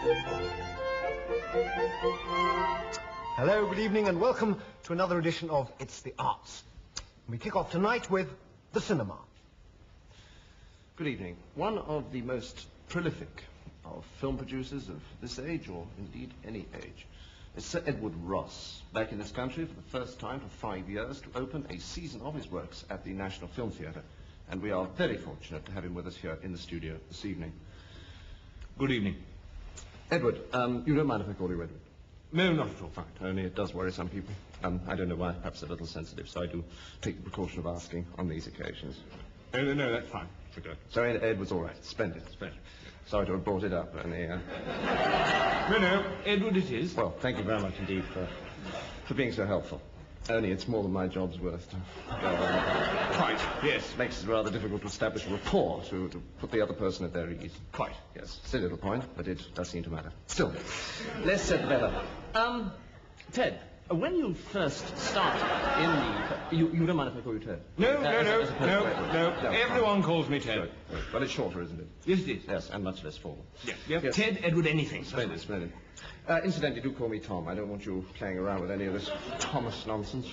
Hello, good evening, and welcome to another edition of It's the Arts. We kick off tonight with the cinema. Good evening. One of the most prolific of film producers of this age, or indeed any age, is Sir Edward Ross, back in this country for the first time for 5 years to open a season of his works at the National Film Theatre. And we are very fortunate to have him with us here in the studio this evening. Good evening. Edward, you don't mind if I call you Edward? No, not at all. Fine, only it does worry some people. I don't know why, perhaps a little sensitive, so I do take the precaution of asking on these occasions. No, that's fine. Forget. So Ed was all right. Splendid. Sorry to have brought it up, only... No, Edward it is. Well, thank you very much indeed for being so helpful. Only it's more than my job's worth to go on. Quite, yes. Makes it rather difficult to establish a rapport, to put the other person at their ease. Quite. Yes, silly little point, but it does seem to matter. Still, less said the better. Ted, when you first started in the... You don't mind if I call you Ted? No. Everyone calls me Ted. Good. But it's shorter, isn't it? Yes, it is. Yes, and much less formal. Yeah. Yes. Ted, Edward, anything. Splendid. Incidentally, do call me Tom. I don't want you playing around with any of this Thomas nonsense.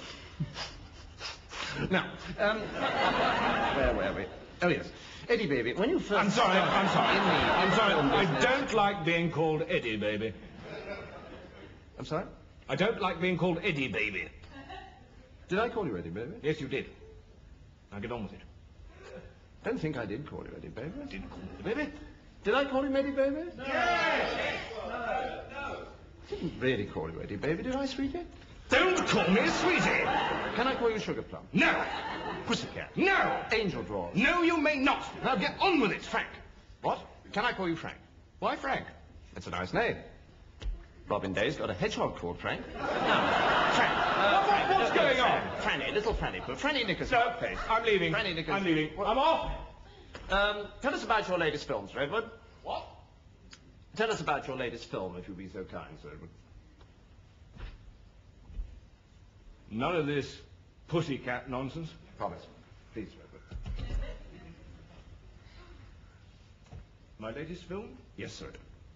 Now, where were we? Oh, yes. Eddie, baby, when you first... I'm sorry. I'm sorry. I don't like being called Eddie, baby. I'm sorry? I don't like being called Eddie, baby. Did I call you Eddie, baby? Yes, you did. Now get on with it. I don't think I did call you Eddie, baby. I didn't call you baby. Did I call him Eddie, baby? No. I didn't really call you Eddie, baby, did I, sweetie? Don't call me a sweetie. Can I call you Sugar Plum? No. Pussycat? No. Angel Drawers? No, you may not. Now get on with it, Frank. What? Can I call you Frank? Why Frank? It's a nice name. Robin Day's got a hedgehog called Frank. No, Frank. What's going on? Franny, little Franny. Franny Knickers. No, I'm leaving. Franny Knickers. I'm leaving. I'm off. Tell us about your latest film, Sir Edward. What? Tell us about your latest film, if you'll be so kind, Sir Edward. None of this pussycat nonsense. Promise. Please, Sir Edward. My latest film? Yes, sir.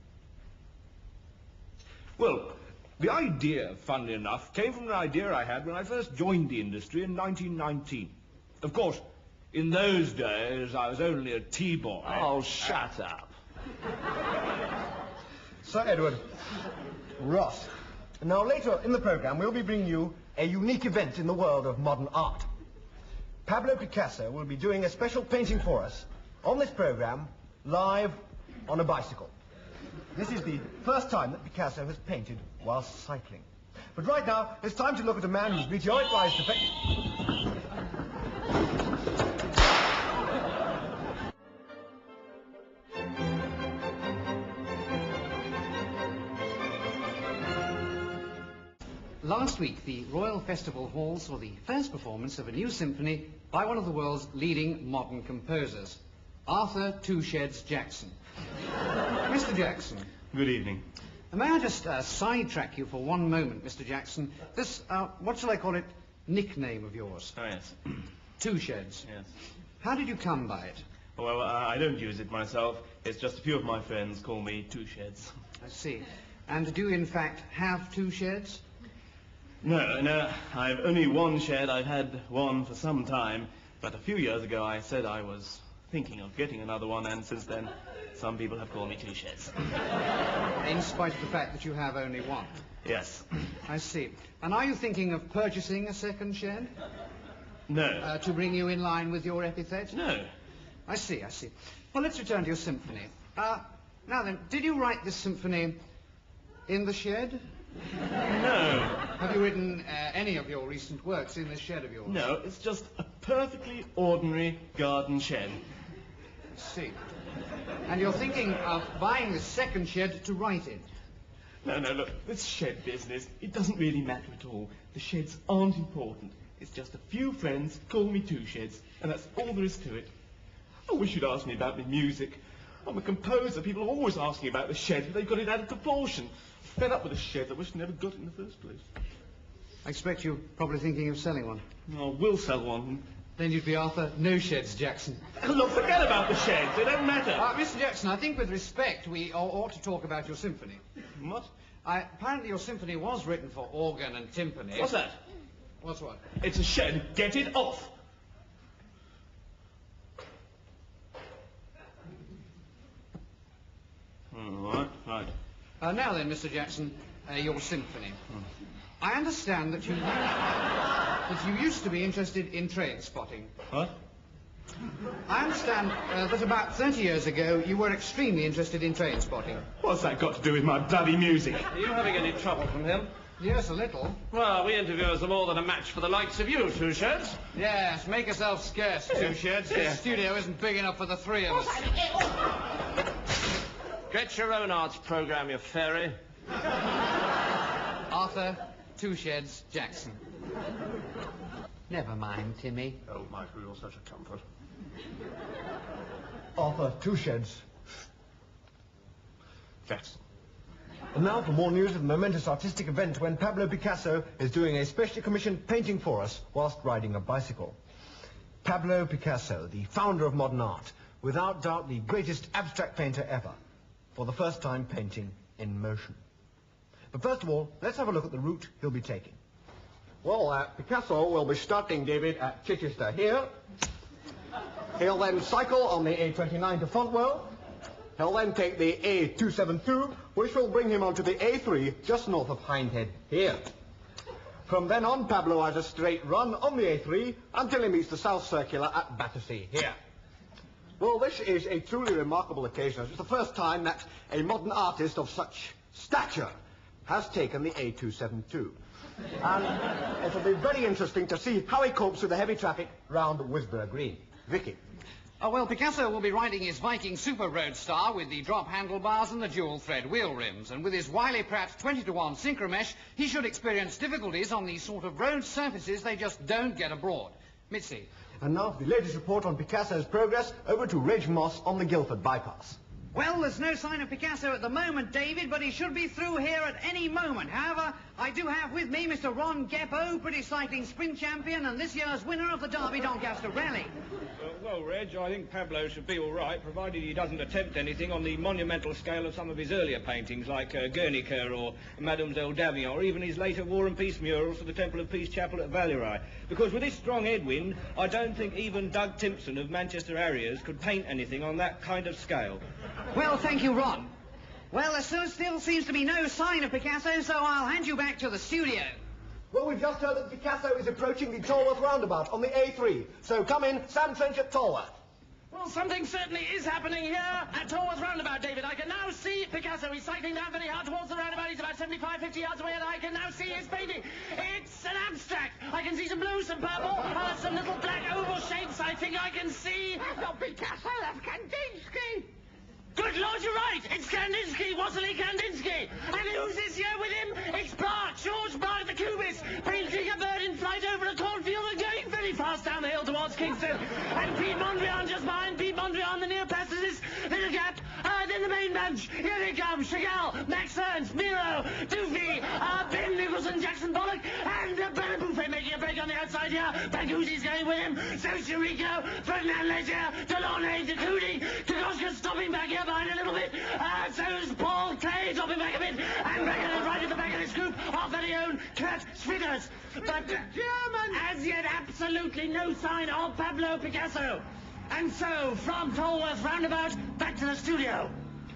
Well, the idea, funnily enough, came from an idea I had when I first joined the industry in 1919. Of course, in those days, I was only a tea-boy. Oh, shut up. Sir Edward Ross. Now, later in the program, we'll be bringing you a unique event in the world of modern art. Pablo Picasso will be doing a special painting for us on this program, live on a bicycle. This is the first time that Picasso has painted whilst cycling. But right now, it's time to look at a man who's meteoric-wise to paint. Last week, the Royal Festival Hall saw the first performance of a new symphony by one of the world's leading modern composers, Arthur Two-Sheds Jackson. Mr. Jackson. Good evening. May I just sidetrack you for one moment, Mr. Jackson? This, what shall I call it, nickname of yours? Oh, yes. Two-Sheds. Yes. How did you come by it? Well, I don't use it myself. It's just a few of my friends call me Two Sheds. I see. And do you, in fact, have two sheds? No, I've only one shed. I've had one for some time. But a few years ago, I said I was thinking of getting another one, and since then, some people have called me Two Sheds. In spite of the fact that you have only one? Yes. I see. And are you thinking of purchasing a second shed? No. To bring you in line with your epithet? No. I see. Well, let's return to your symphony. Now then, did you write this symphony in the shed? No. Have you written any of your recent works in this shed of yours? No, it's just a perfectly ordinary garden shed. I see. And you're thinking of buying this second shed to write in? No, look, this shed business, it doesn't really matter at all. The sheds aren't important. It's just a few friends call me Two Sheds, and that's all there is to it. I wish you'd asked me about my music. I'm a composer. People are always asking about the shed, but they've got it out of proportion. Fed up with the shed. I wish I never got it in the first place. I expect you're probably thinking of selling one. Oh, we'll sell one. Then you'd be Arthur No Sheds Jackson. Look, forget about the sheds. They don't matter. Mr. Jackson, I think with respect we ought to talk about your symphony. What? Apparently your symphony was written for organ and timpani. What's that? What's what? It's a shed. Get it off. All right. Now then, Mr. Jackson, your symphony. I understand that you used to be interested in train spotting. What? I understand that about 30 years ago you were extremely interested in train spotting. What's that got to do with my bloody music? Are you having any trouble from him? Yes, a little. Well, we interviewers are more than a match for the likes of you, Two Sheds. Yes, make yourself scarce, Two Sheds. This studio isn't big enough for the three of us. Get your own arts program, you fairy. Arthur Two Sheds Jackson. Never mind, Timmy. Oh, Michael, you're such a comfort. Arthur Two Sheds Jackson. And now for more news of the momentous artistic event when Pablo Picasso is doing a specially commissioned painting for us whilst riding a bicycle. Pablo Picasso, the founder of modern art, without doubt the greatest abstract painter ever, for the first time painting in motion. But first of all, let's have a look at the route he'll be taking. Well, Picasso will be starting, David, at Chichester here. He'll then cycle on the A29 to Fontwell. He'll then take the A272, which will bring him onto the A3 just north of Hindhead here. From then on, Pablo has a straight run on the A3 until he meets the South Circular at Battersea here. Well, this is a truly remarkable occasion. It's the first time that a modern artist of such stature has taken the A272. And it'll be very interesting to see how he copes with the heavy traffic round Whither Green. Vicky. Well, Picasso will be riding his Viking Super Roadstar with the drop handlebars and the dual thread wheel rims. And with his Wiley Pratt 20-to-1 synchromesh, he should experience difficulties on these sort of road surfaces they just don't get abroad. Mitzi. And now for the latest report on Picasso's progress, over to Reg Moss on the Guildford bypass. Well, there's no sign of Picasso at the moment, David, but he should be through here at any moment. However, I do have with me Mr. Ron Geppo, British cycling sprint champion and this year's winner of the Derby Doncaster Rally. Well, Reg, I think Pablo should be all right, provided he doesn't attempt anything on the monumental scale of some of his earlier paintings, like Guernica or Mademoiselle d'Avignon, or even his later War and Peace murals for the Temple of Peace Chapel at Valley. Because with this strong headwind, I don't think even Doug Timpson of Manchester Harriers could paint anything on that kind of scale. Well, thank you, Ron. Well, there still seems to be no sign of Picasso, so I'll hand you back to the studio. Well, we've just heard that Picasso is approaching the Tolworth roundabout on the A3. So come in, Sam Trench at Tolworth. Well, something certainly is happening here at Tolworth roundabout, David. I can now see Picasso. He's cycling down very hard towards the roundabout. He's about 75, 50 yards away, and I can now see his painting. It's an abstract. I can see some blue, some purple, some little black oval shapes. I think I can see... That's not Picasso, that's Kandinsky. Good Lord, you're right! It's Kandinsky, Wassily Kandinsky! And who's this here with him? It's Bart, George Bart the Cubist, painting a bird in flight over a cornfield and going very fast down the hill towards Kingston. And Pete Mondrian just behind Pete Mondrian, the near passages, little gap, then the main bunch. Here they come, Chagall, Max Ernst, Miro, Doofy, Ben Nicholson, Jackson Pollock, and Bernard Buffet making a break on the outside here. Baguzzi's going with him, so Chirico, Ferdinand Leger, Delaunay, De Cooney, Kokoschka stopping back here behind a little bit. So's Paul Clay dropping back a bit. And right at the back of this group, our very own Kurt Schwitters. But German, as yet, absolutely no sign of Pablo Picasso. And so, from Tolworth roundabout, back to the studio.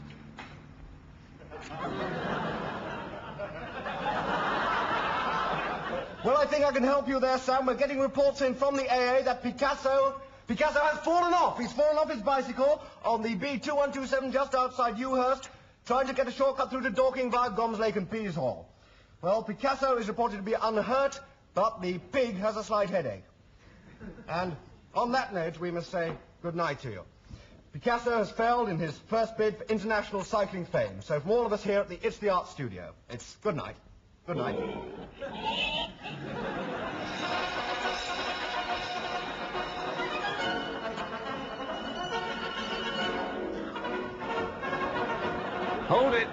Well, I think I can help you there, Sam. We're getting reports in from the AA that Picasso has fallen off. He's fallen off his bicycle on the B2127 just outside Ewhurst, trying to get a shortcut through to Dorking via Goms Lake and Peashall. Well, Picasso is reported to be unhurt, but the pig has a slight headache. And on that note, we must say good night to you. Picasso has failed in his first bid for international cycling fame. So from all of us here at the It's the Art Studio, it's good night. Good night. Hold it.